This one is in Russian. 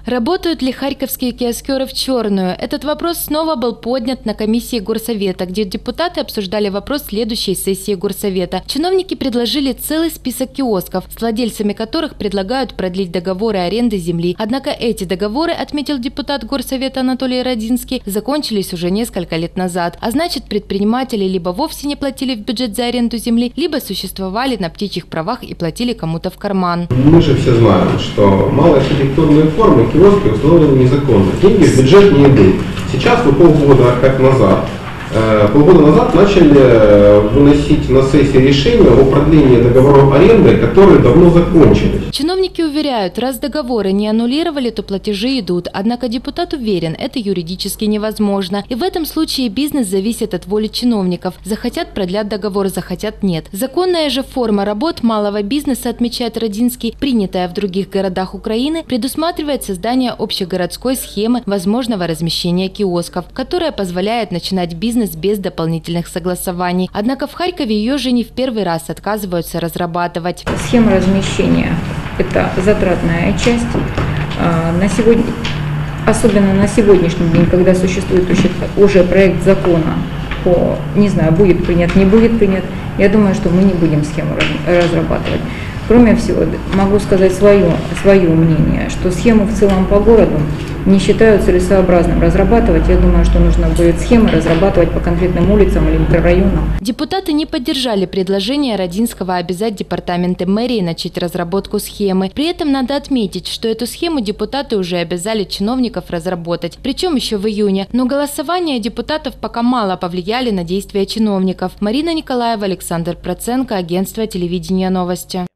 Работают ли харьковские киоскеры в черную? Этот вопрос снова был поднят на комиссии Горсовета, где депутаты обсуждали вопрос следующей сессии Горсовета. Чиновники предложили целый список киосков, с владельцами которых предлагают продлить договоры аренды земли. Однако эти договоры, отметил депутат Горсовета Анатолий Родинский, закончились уже несколько лет назад. А значит, предприниматели либо вовсе не платили в бюджет за аренду земли, либо существовали на птичьих правах и платили кому-то в карман. Мы же все знаем, что малые архитектурные формы киоски установлены незаконно. Деньги в бюджет не идут. Сейчас мы полгода назад начали выносить на сессии решения о продлении договоров аренды, которые давно закончились. Чиновники уверяют, раз договоры не аннулировали, то платежи идут. Однако депутат уверен, это юридически невозможно. И в этом случае бизнес зависит от воли чиновников. Захотят – продлят договор, захотят – нет. Законная же форма работ малого бизнеса, отмечает Родинский, принятая в других городах Украины, предусматривает создание общегородской схемы возможного размещения киосков, которая позволяет начинать бизнес без дополнительных согласований. Однако в Харькове ее же не в первый раз отказываются разрабатывать. Схема размещения – это затратная часть. Особенно на сегодняшний день, когда существует уже проект закона, не знаю, будет принят, не будет принят, я думаю, что мы не будем схему разрабатывать. Кроме всего, могу сказать свое мнение, что схему в целом по городу не считаю целесообразным разрабатывать. Я думаю, что нужно будет схемы разрабатывать по конкретным улицам или микрорайонам. Депутаты не поддержали предложение Родинского обязать департаменты мэрии начать разработку схемы. При этом надо отметить, что эту схему депутаты уже обязали чиновников разработать, причем еще в июне. Но голосования депутатов пока мало повлияли на действия чиновников. Марина Николаева, Александр Проценко, агентство телевидения «Новости».